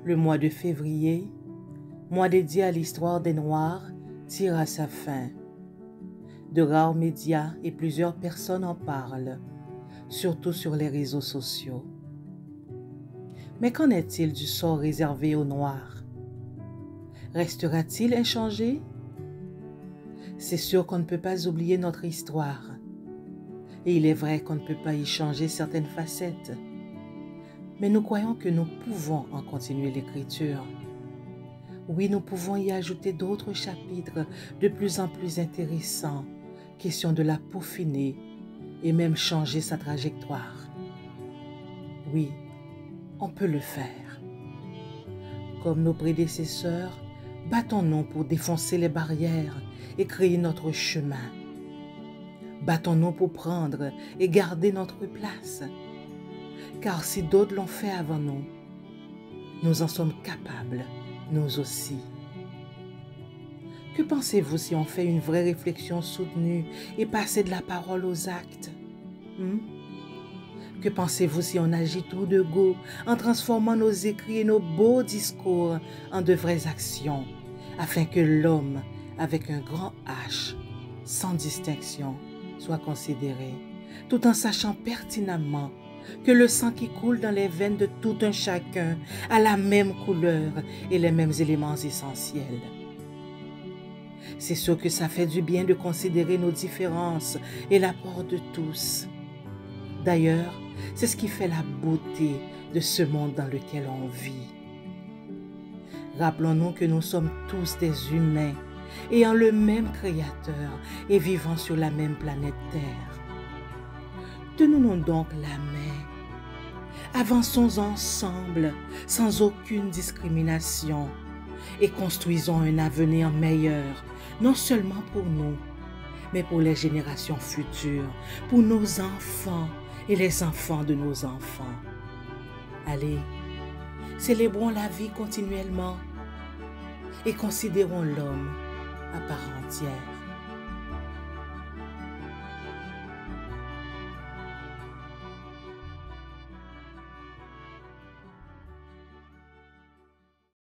Le mois de février, mois dédié à l'histoire des Noirs, tire à sa fin. De rares médias et plusieurs personnes en parlent, surtout sur les réseaux sociaux. Mais qu'en est-il du sort réservé aux Noirs? Restera-t-il inchangé? C'est sûr qu'on ne peut pas oublier notre histoire. Et il est vrai qu'on ne peut pas y changer certaines facettes. Mais nous croyons que nous pouvons en continuer l'écriture. Oui, nous pouvons y ajouter d'autres chapitres de plus en plus intéressants, question de la peaufiner et même changer sa trajectoire. Oui, on peut le faire. Comme nos prédécesseurs, battons-nous pour défoncer les barrières et créer notre chemin. Battons-nous pour prendre et garder notre place. Car si d'autres l'ont fait avant nous, nous en sommes capables, nous aussi. Que pensez-vous si on fait une vraie réflexion soutenue et passer de la parole aux actes? Que pensez-vous si on agit tout de go en transformant nos écrits et nos beaux discours en de vraies actions, afin que l'homme, avec un grand H, sans distinction, soit considéré, tout en sachant pertinemment que le sang qui coule dans les veines de tout un chacun a la même couleur et les mêmes éléments essentiels. C'est sûr que ça fait du bien de considérer nos différences et l'apport de tous. D'ailleurs, c'est ce qui fait la beauté de ce monde dans lequel on vit. Rappelons-nous que nous sommes tous des humains, ayant le même Créateur et vivant sur la même planète Terre. Tenons-nous donc la main. Avançons ensemble, sans aucune discrimination, et construisons un avenir meilleur, non seulement pour nous, mais pour les générations futures, pour nos enfants et les enfants de nos enfants. Allez, célébrons la vie continuellement et considérons l'homme à part entière.